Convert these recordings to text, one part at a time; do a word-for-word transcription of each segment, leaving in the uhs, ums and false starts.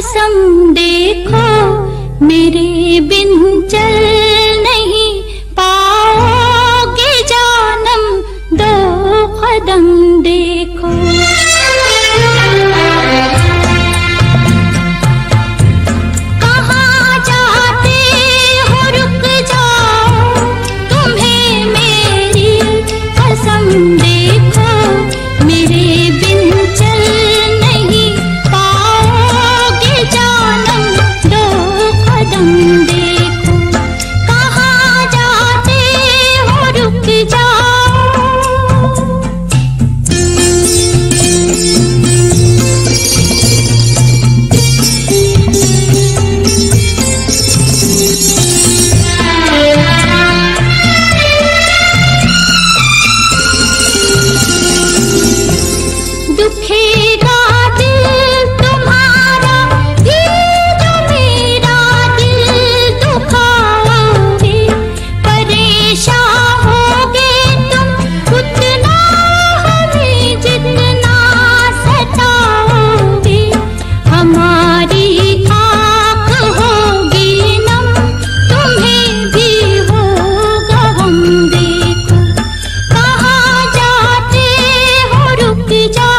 कसम देखो मेरे बिन चल नहीं पाओगे जानम, दो कदम देखो। कहाँ जाते हो रुक जाओ, तुम्हें मेरी कसम देखो मेरे बिन चल नहीं पाओगे जानम, दो कदम देखो। कहाँ जाते हो रुक जाओ। दुखेगा दिल तुम्हारा, ये जो मेरा दिल दुखाओगे। परेशान होगे तुम उतना हमें जितना सताओगे। हमारी आँख होगी नम, तुम्हें भी होगा हम देखो। कहाँ जाते हो रुक जाओ।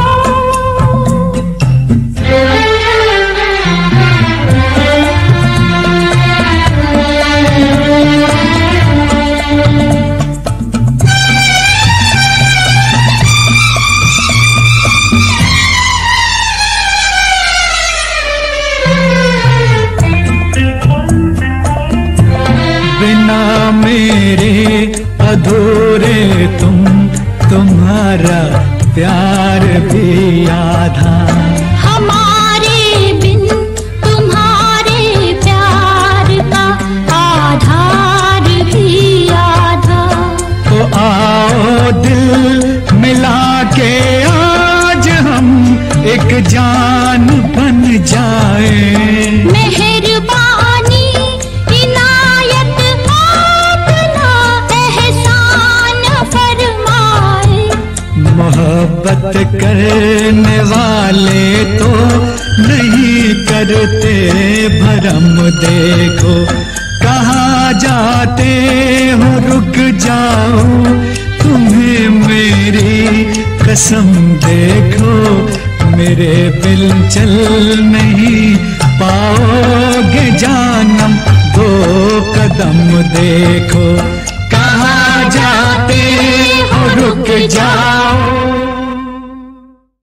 बिना मेरे अधूरे तुम, तुम्हारा प्यार भी आधा। हमारे बिन तुम्हारे प्यार का आधार भी आधा। तो आओ दिल मिला के आज हम एक जान बन जाए। मेहरबानी इनायत अपना एहसान फरमाए। मोहब्बत करने वाले तो नहीं करते भरम देखो। कहाँ जाते हो रुक जाओ, तुम्हें मेरी कसम देखो मेरे बिन चल नहीं पाओगे जानम, दो कदम देखो। कहाँ जाते हो रुक जाओ।